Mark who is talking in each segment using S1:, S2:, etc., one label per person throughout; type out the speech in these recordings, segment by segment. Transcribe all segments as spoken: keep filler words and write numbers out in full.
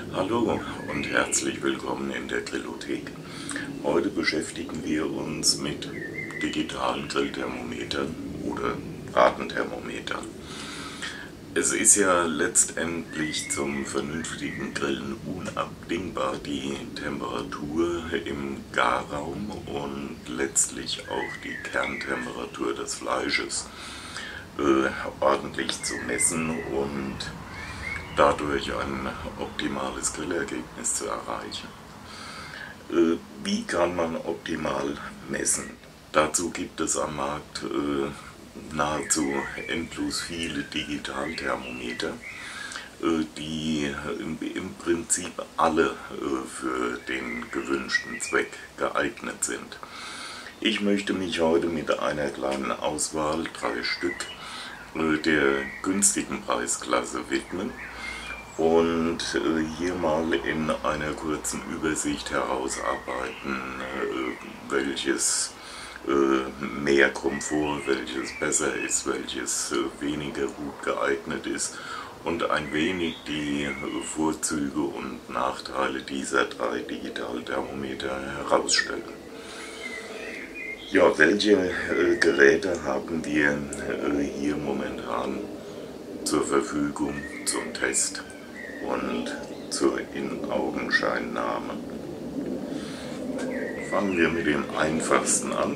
S1: Hallo und herzlich willkommen in der Grillothek. Heute beschäftigen wir uns mit digitalen Grillthermometern oder Bratenthermometern. Es ist ja letztendlich zum vernünftigen Grillen unabdingbar, die Temperatur im Garraum und letztlich auch die Kerntemperatur des Fleisches äh, ordentlich zu messen und dadurch ein optimales Grillergebnis zu erreichen. Äh, wie kann man optimal messen? Dazu gibt es am Markt äh, nahezu endlos viele Digitalthermometer, äh, die im Prinzip alle äh, für den gewünschten Zweck geeignet sind. Ich möchte mich heute mit einer kleinen Auswahl, drei Stück, äh, der günstigen Preisklasse widmen und äh, hier mal in einer kurzen Übersicht herausarbeiten, äh, welches äh, mehr Komfort, welches besser ist, welches äh, weniger gut geeignet ist und ein wenig die äh, Vorzüge und Nachteile dieser drei Digitalthermometer herausstellen. Ja, welche äh, Geräte haben wir äh, hier momentan zur Verfügung zum Test und zur In-Augenscheinnahme? Fangen wir mit dem einfachsten an.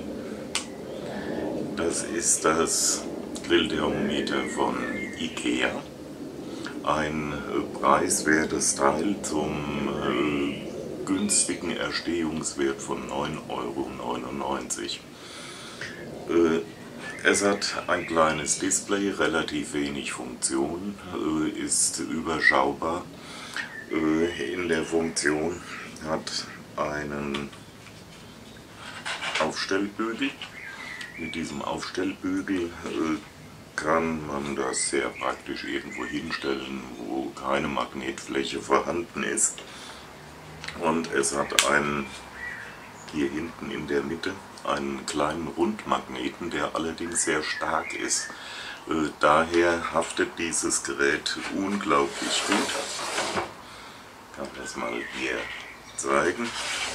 S1: Das ist das Grillthermometer von IKEA. Ein äh, preiswertes Teil zum äh, günstigen Erstehungswert von neun Euro neunundneunzig. Äh, es hat ein kleines Display, relativ wenig Funktion, äh, ist überschaubar äh, in der Funktion, hat einen Aufstellbügel. Mit diesem Aufstellbügel äh, kann man das sehr praktisch irgendwo hinstellen, wo keine Magnetfläche vorhanden ist. Und es hat einen, hier hinten in der Mitte, einen kleinen Rundmagneten, der allerdings sehr stark ist. Äh, daher haftet dieses Gerät unglaublich gut. Ich kann das mal hier zeigen.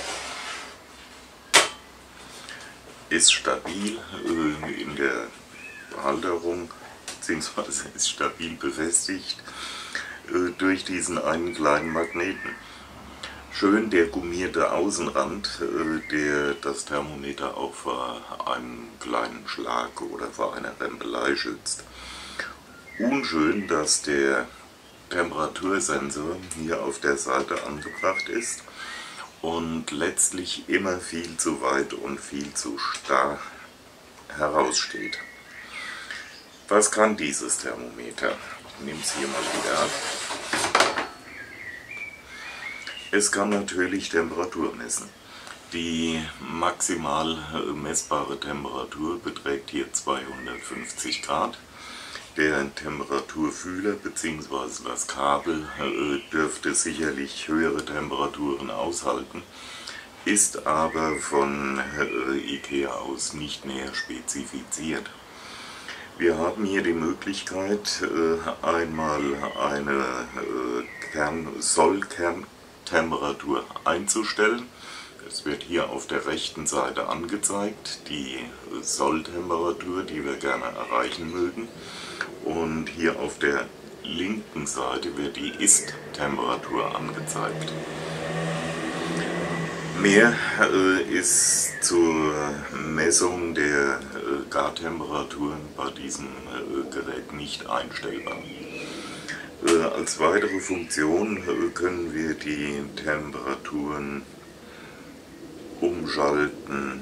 S1: Ist stabil äh, in der Halterung, beziehungsweise ist stabil befestigt äh, durch diesen einen kleinen Magneten. Schön der gummierte Außenrand, äh, der das Thermometer auch vor einem kleinen Schlag oder vor einer Rempelei schützt. Unschön, dass der Temperatursensor hier auf der Seite angebracht ist und letztlich immer viel zu weit und viel zu starr heraussteht. Was kann dieses Thermometer? Ich nehme es hier mal wieder ab. Es kann natürlich Temperatur messen. Die maximal messbare Temperatur beträgt hier zweihundertfünfzig Grad. Der Temperaturfühler bzw. das Kabel äh, dürfte sicherlich höhere Temperaturen aushalten, ist aber von äh, IKEA aus nicht näher spezifiziert. Wir haben hier die Möglichkeit, äh, einmal eine äh, Kern Sollkerntemperatur einzustellen. Es wird hier auf der rechten Seite angezeigt, die Solltemperatur, die wir gerne erreichen mögen. Und hier auf der linken Seite wird die Ist-Temperatur angezeigt. Mehr äh, ist zur Messung der äh, Gartemperaturen bei diesem äh, Gerät nicht einstellbar. Äh, als weitere Funktion äh, können wir die Temperaturen umschalten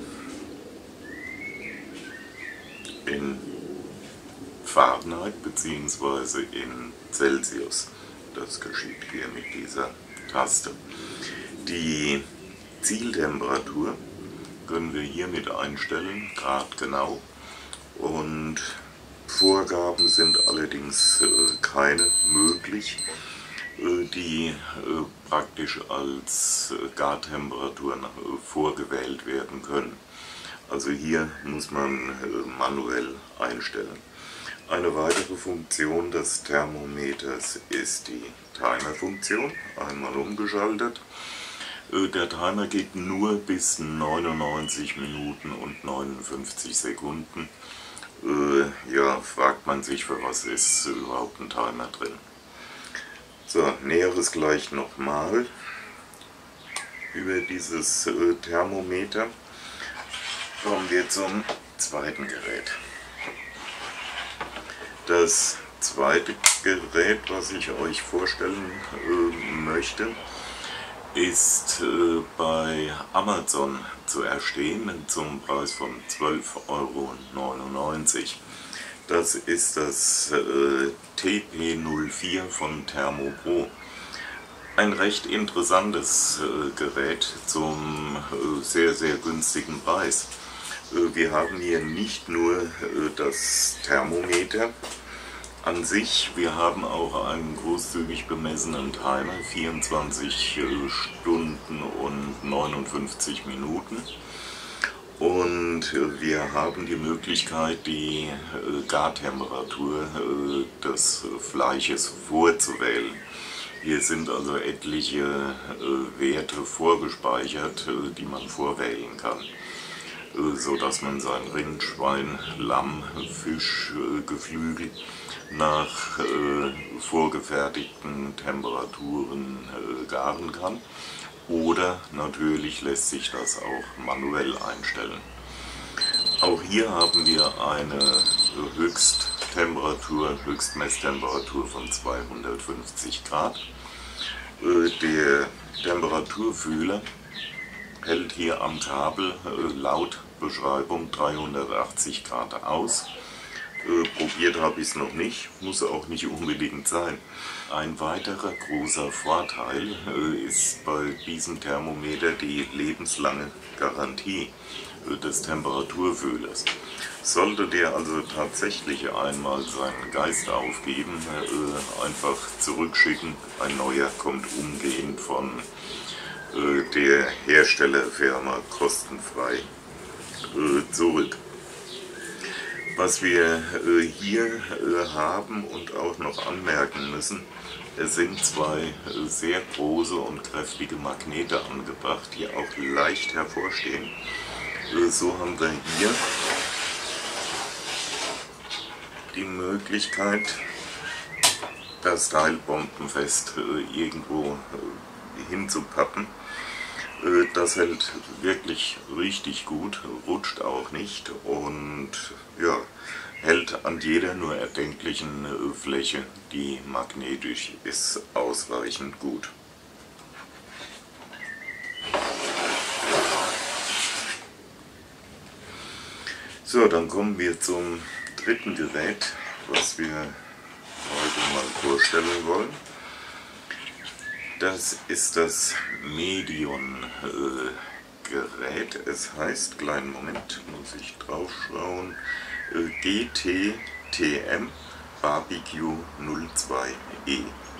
S1: in Fahrenheit bzw. in Celsius. Das geschieht hier mit dieser Taste. Die Zieltemperatur können wir hiermit einstellen, Grad genau. Und Vorgaben sind allerdings äh, keine möglich, äh, die äh, praktisch als äh, Gartemperaturen äh, vorgewählt werden können. Also hier muss man äh, manuell einstellen. Eine weitere Funktion des Thermometers ist die Timer-Funktion, einmal umgeschaltet. Der Timer geht nur bis neunundneunzig Minuten und neunundfünfzig Sekunden. Äh, ja, fragt man sich, für was ist überhaupt ein Timer drin. So, Näheres gleich nochmal über dieses äh, Thermometer. Kommen wir zum zweiten Gerät. Das zweite Gerät, was ich euch vorstellen äh, möchte, ist äh, bei Amazon zu erstehen zum Preis von zwölf Euro neunundneunzig. Das ist das äh, T P null vier von Thermopro. Ein recht interessantes äh, Gerät zum äh, sehr, sehr günstigen Preis. Äh, wir haben hier nicht nur äh, das Thermometer an sich, wir haben auch einen großzügig bemessenen Timer, vierundzwanzig Stunden und neunundfünfzig Minuten. Und wir haben die Möglichkeit, die Gartemperatur des Fleisches vorzuwählen. Hier sind also etliche Werte vorgespeichert, die man vorwählen kann, so dass man sein Rind, Schwein, Lamm, Fisch, Geflügel nach äh, vorgefertigten Temperaturen äh, garen kann. Oder natürlich lässt sich das auch manuell einstellen. Auch hier haben wir eine Höchsttemperatur, Höchstmesstemperatur von zweihundertfünfzig Grad. Äh, der Temperaturfühler hält hier am Kabel äh, laut Beschreibung dreihundertachtzig Grad aus. Äh, probiert habe ich es noch nicht, muss auch nicht unbedingt sein. Ein weiterer großer Vorteil äh, ist bei diesem Thermometer die lebenslange Garantie äh, des Temperaturfühlers. Sollte der also tatsächlich einmal seinen Geist aufgeben, äh, einfach zurückschicken. Ein neuer kommt umgehend von äh, der Herstellerfirma kostenfrei äh, zurück. Was wir äh, hier äh, haben und auch noch anmerken müssen, es sind zwei äh, sehr große und kräftige Magnete angebracht, die auch leicht hervorstehen. Äh, so haben wir hier die Möglichkeit, das Teil bombenfest äh, irgendwo äh, hinzupappen. Das hält wirklich richtig gut, rutscht auch nicht und ja, hält an jeder nur erdenklichen Fläche, die magnetisch ist, ausreichend gut. So, dann kommen wir zum dritten Gerät, was wir heute mal vorstellen wollen. Das ist das Medion-Gerät. Äh, es heißt, kleinen Moment, muss ich drauf schauen, äh, G T T M Barbecue null zwei E.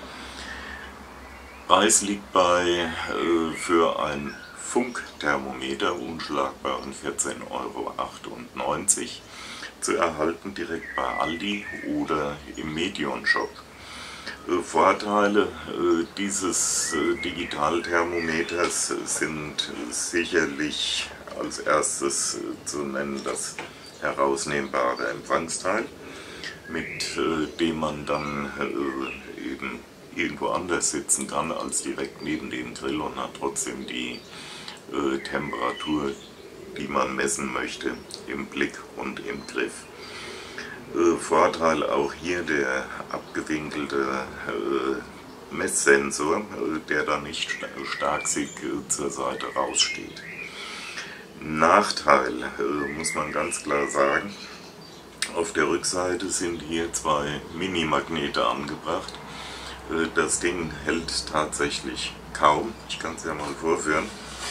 S1: Preis liegt bei äh, für ein Funkthermometer unschlagbaren vierzehn Euro achtundneunzig, zu erhalten direkt bei Aldi oder im Medion-Shop. Vorteile dieses Digitalthermometers sind sicherlich als erstes zu nennen das herausnehmbare Empfangsteil, mit dem man dann eben irgendwo anders sitzen kann als direkt neben dem Grill und hat trotzdem die Temperatur, die man messen möchte, im Blick und im Griff. Vorteil auch hier der abgewinkelte äh, Messsensor, äh, der dann nicht starksig äh, zur Seite raussteht. Nachteil äh, muss man ganz klar sagen, auf der Rückseite sind hier zwei Mini-Magnete angebracht. Äh, das Ding hält tatsächlich kaum, ich kann es ja mal vorführen.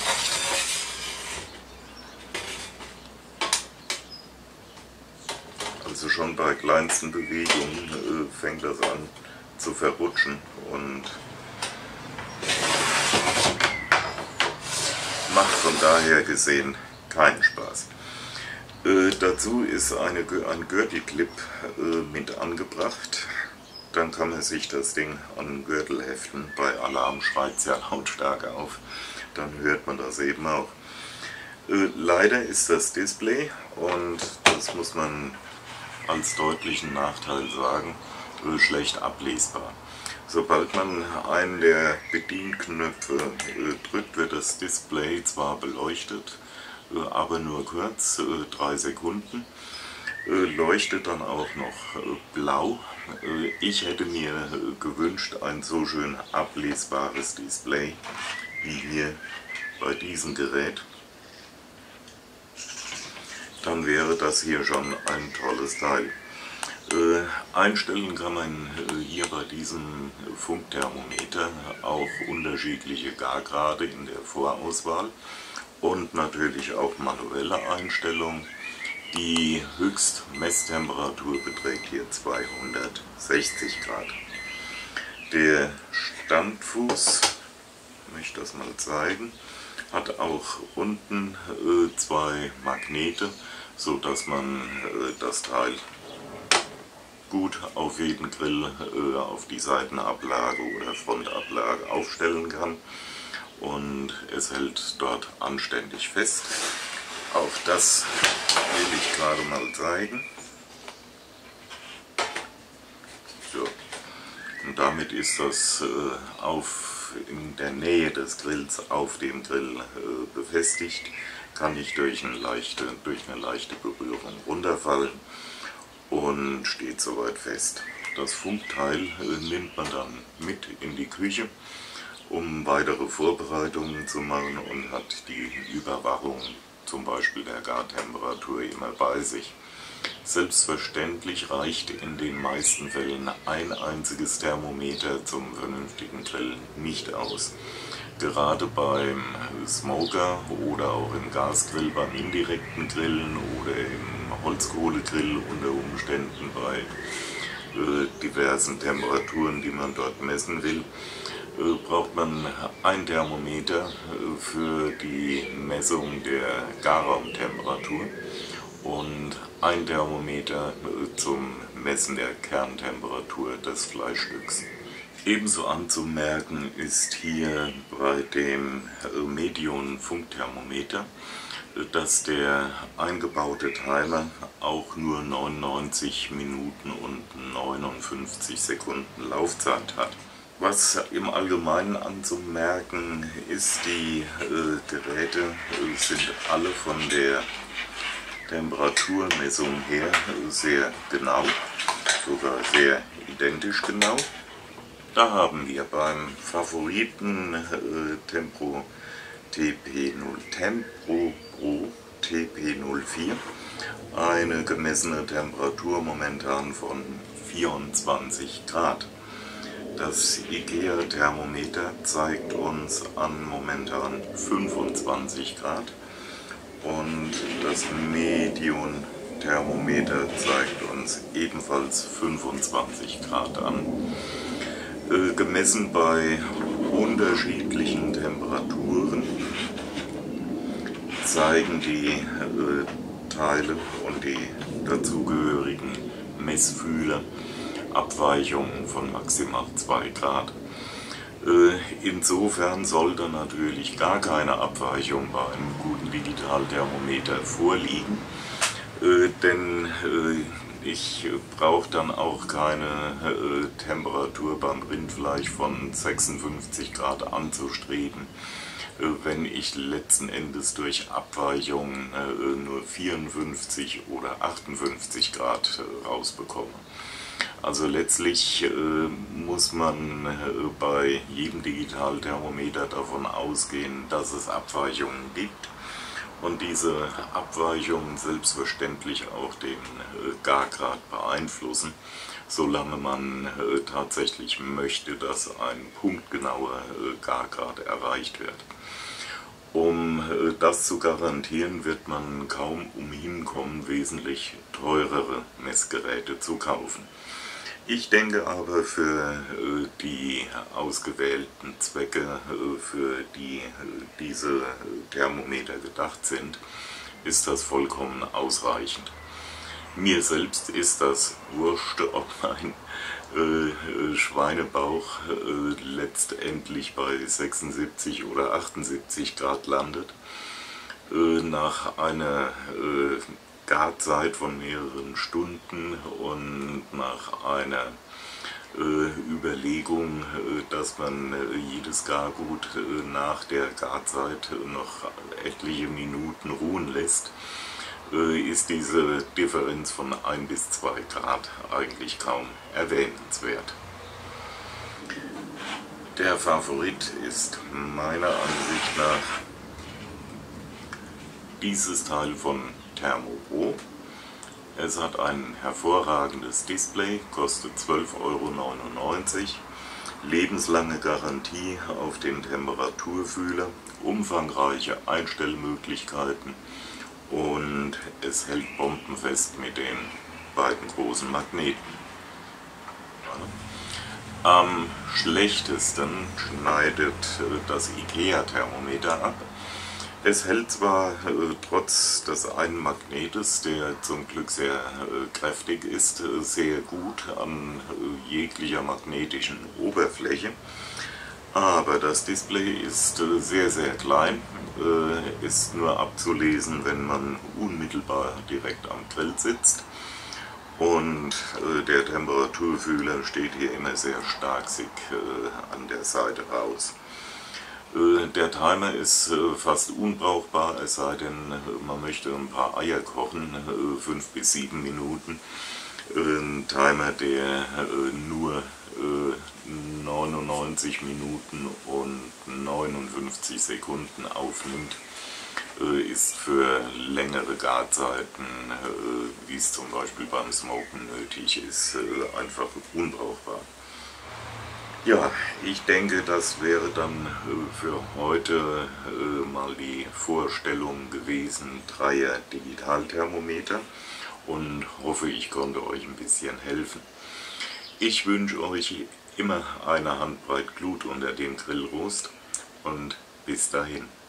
S1: Also schon bei kleinsten Bewegungen äh, fängt das an zu verrutschen und macht von daher gesehen keinen Spaß. Äh, dazu ist eine, ein Gürtelclip äh, mit angebracht. Dann kann man sich das Ding an den Gürtel heften. Bei Alarm schreit es ja lautstark auf. Dann hört man das eben auch. Äh, leider ist das Display, und das muss man als deutlichen Nachteil sagen, äh, schlecht ablesbar. Sobald man einen der Bedienknöpfe äh, drückt, wird das Display zwar beleuchtet, äh, aber nur kurz, äh, drei Sekunden. Äh, leuchtet dann auch noch äh, blau. Äh, ich hätte mir äh, gewünscht, ein so schön ablesbares Display wie hier bei diesem Gerät. Dann wäre das hier schon ein tolles Teil. Äh, einstellen kann man äh, hier bei diesem Funkthermometer auch unterschiedliche Gargrade in der Vorauswahl und natürlich auch manuelle Einstellungen. Die Höchstmesstemperatur beträgt hier zweihundertsechzig Grad. Der Standfuß, ich möchte das mal zeigen, hat auch unten äh, zwei Magnete, so dass man äh, das Teil gut auf jeden Grill, äh, auf die Seitenablage oder Frontablage aufstellen kann, und es hält dort anständig fest. Auch das will ich gerade mal zeigen. So. Und damit ist das äh, auf, in der Nähe des Grills auf dem Grill äh, befestigt, kann nicht durch eine leichte, durch eine leichte Berührung runterfallen und steht soweit fest. Das Funkteil äh, nimmt man dann mit in die Küche, um weitere Vorbereitungen zu machen, und hat die Überwachung zum Beispiel der Gartemperatur immer bei sich. Selbstverständlich reicht in den meisten Fällen ein einziges Thermometer zum vernünftigen Grillen nicht aus. Gerade beim Smoker oder auch im Gasgrill, beim indirekten Grillen oder im Holzkohlegrill unter Umständen bei äh, diversen Temperaturen, die man dort messen will, äh, braucht man ein Thermometer äh, für die Messung der Garraumtemperatur und ein Thermometer äh, zum Messen der Kerntemperatur des Fleischstücks. Ebenso anzumerken ist hier bei dem Medion-Funkthermometer, dass der eingebaute Timer auch nur neunundneunzig Minuten und neunundfünfzig Sekunden Laufzeit hat. Was im Allgemeinen anzumerken ist, die äh, Geräte äh, sind alle von der Temperaturmessung her äh, sehr genau, sogar sehr identisch genau. Da haben wir beim Favoriten äh, Tempro T P null Tempro Pro T P null vier eine gemessene Temperatur momentan von vierundzwanzig Grad. Das IKEA-Thermometer zeigt uns an momentan fünfundzwanzig Grad und das Medion-Thermometer zeigt uns ebenfalls fünfundzwanzig Grad an. Äh, gemessen bei unterschiedlichen Temperaturen zeigen die äh, Teile und die dazugehörigen Messfühler Abweichungen von maximal zwei Grad. Äh, insofern sollte natürlich gar keine Abweichung bei einem guten Digitalthermometer vorliegen, äh, denn äh, ich brauche dann auch keine äh, Temperatur beim Rindfleisch von sechsundfünfzig Grad anzustreben, äh, wenn ich letzten Endes durch Abweichungen äh, nur vierundfünfzig oder achtundfünfzig Grad äh, rausbekomme. Also letztlich äh, muss man äh, bei jedem Digitalthermometer davon ausgehen, dass es Abweichungen gibt. Und diese Abweichungen selbstverständlich auch den äh, Gargrad beeinflussen, solange man äh, tatsächlich möchte, dass ein punktgenauer äh, Gargrad erreicht wird. Um äh, das zu garantieren, wird man kaum umhin kommen, wesentlich teurere Messgeräte zu kaufen. Ich denke aber, für äh, die ausgewählten Zwecke, äh, für die äh, diese Thermometer gedacht sind, ist das vollkommen ausreichend. Mir selbst ist das wurscht, ob mein äh, Schweinebauch äh, letztendlich bei sechsundsiebzig oder achtundsiebzig Grad landet. Äh, nach einer äh, Garzeit von mehreren Stunden und nach einer äh, Überlegung, äh, dass man äh, jedes Gargut äh, nach der Garzeit noch etliche Minuten ruhen lässt, ist diese Differenz von ein bis zwei Grad eigentlich kaum erwähnenswert. Der Favorit ist meiner Ansicht nach dieses Teil von Thermopro. Es hat ein hervorragendes Display, kostet zwölf Euro neunundneunzig, lebenslange Garantie auf den Temperaturfühler, umfangreiche Einstellmöglichkeiten und es hält bombenfest mit den beiden großen Magneten. Am schlechtesten schneidet das IKEA-Thermometer ab. Es hält zwar äh, trotz des einen Magnetes, der zum Glück sehr äh, kräftig ist, äh, sehr gut an äh, jeglicher magnetischen Oberfläche, aber das Display ist äh, sehr, sehr klein, äh, ist nur abzulesen, wenn man unmittelbar direkt am Grill sitzt. Und äh, der Temperaturfühler steht hier immer sehr starksig äh, an der Seite raus. Äh, der Timer ist äh, fast unbrauchbar, es sei denn, äh, man möchte ein paar Eier kochen, äh, fünf bis sieben Minuten. Äh, ein Timer, der äh, nur äh, neunundneunzig Minuten und neunundfünfzig Sekunden aufnimmt, ist für längere Garzeiten, wie es zum Beispiel beim Smoken nötig ist, einfach unbrauchbar. Ja, ich denke, das wäre dann für heute mal die Vorstellung gewesen dreier Digitalthermometer und hoffe, ich konnte euch ein bisschen helfen. Ich wünsche euch immer eine Handbreit Glut unter dem Grillrost und bis dahin.